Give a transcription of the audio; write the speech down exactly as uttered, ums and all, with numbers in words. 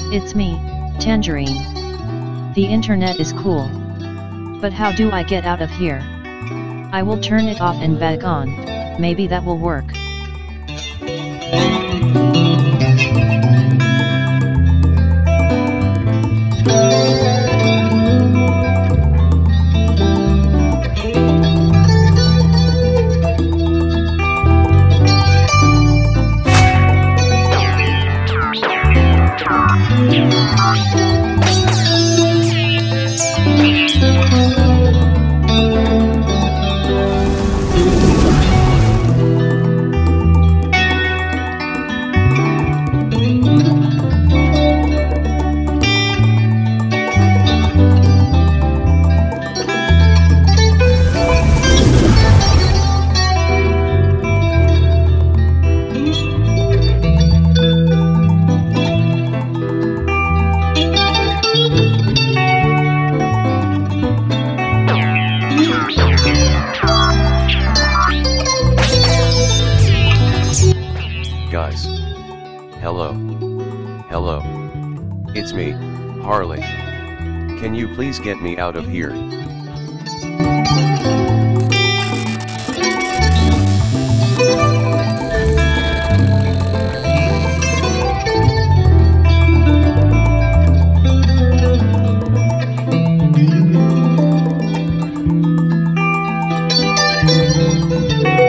It's me, Tangerine. The internet is cool. But how do I get out of here? I will turn it off and back on, maybe that will work. Guys. Hello. Hello. It's me, Harley. Can you please get me out of here? Thank you.